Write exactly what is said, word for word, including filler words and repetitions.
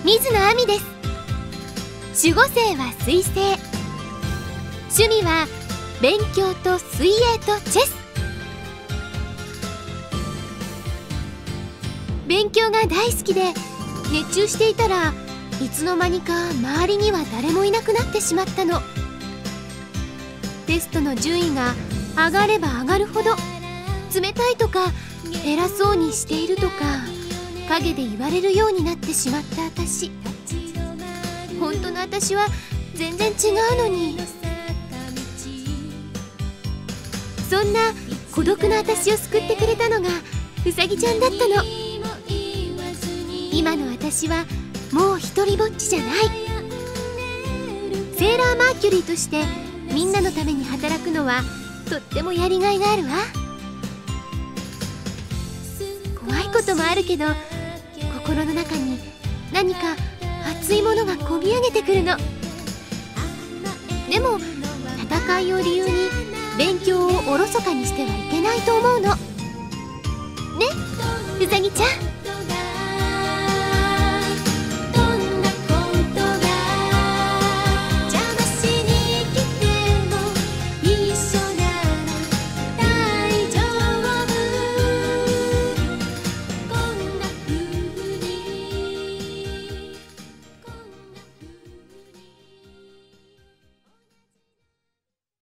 水野亜美です。守護星は水星。趣味は勉強と水泳とチェス。勉強が大好きで熱中していたらいつの間にか周りには誰もいなくなってしまったの。テストの順位が上がれば上がるほど冷たいとか偉そうにしているとか陰で言われるようになってしまった私。本当の私は全然違うのに。そんな孤独な私を救ってくれたのがうさぎちゃんだったの。今の私はもう一人ぼっちじゃない。セーラーマーキュリーとしてみんなのために働くのはとってもやりがいがあるわ。怖いこともあるけど心の中に何か熱いものがこみ上げてくるの。でも戦いを理由に勉強をおろそかにしてはいけないと思うのね、うさぎちゃん。